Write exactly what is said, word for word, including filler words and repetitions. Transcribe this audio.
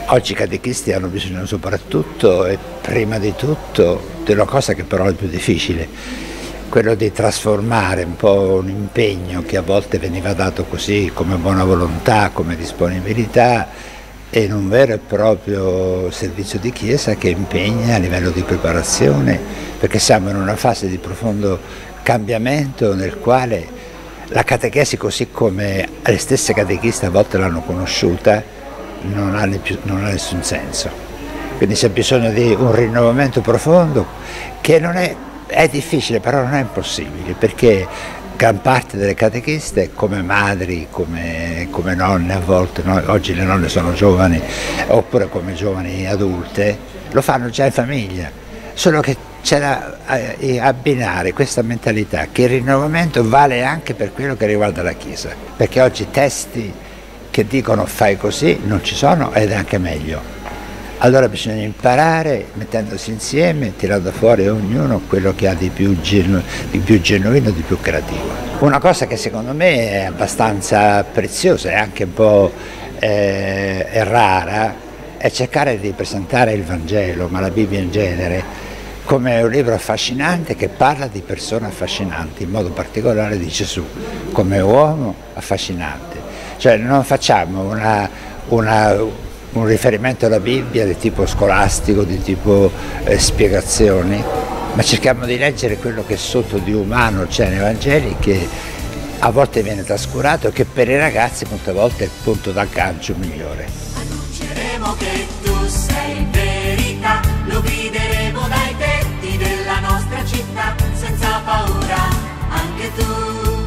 Oggi i catechisti hanno bisogno soprattutto e prima di tutto di una cosa che però è più difficile, quello di trasformare un po' un impegno che a volte veniva dato così come buona volontà, come disponibilità, in un vero e proprio servizio di Chiesa che impegna a livello di preparazione, perché siamo in una fase di profondo cambiamento nel quale la catechesi, così come le stesse catechiste a volte l'hanno conosciuta, non ha, più, non ha nessun senso. Quindi c'è bisogno di un rinnovamento profondo che non è, è difficile, però non è impossibile, perché gran parte delle catechiste, come madri, come, come nonne a volte, no? Oggi le nonne sono giovani, oppure come giovani adulte, lo fanno già in famiglia, solo che c'è da abbinare questa mentalità che il rinnovamento vale anche per quello che riguarda la Chiesa, perché oggi testi che dicono fai così non ci sono ed è anche meglio. Allora bisogna imparare mettendosi insieme, tirando fuori ognuno quello che ha di più, genu di più genuino, di più creativo. Una cosa che secondo me è abbastanza preziosa e anche un po' eh, è rara è cercare di presentare il Vangelo, ma la Bibbia in genere, come un libro affascinante che parla di persone affascinanti, in modo particolare di Gesù, come uomo affascinante. Cioè non facciamo una, una, un riferimento alla Bibbia di tipo scolastico, di tipo eh, spiegazioni, ma cerchiamo di leggere quello che sotto di umano c'è nei Vangeli, che a volte viene trascurato e che per i ragazzi molte volte è il punto d'aggancio migliore. Annunceremo che tu sei in verità, lo grideremo dai tetti della nostra città, senza paura, anche tu.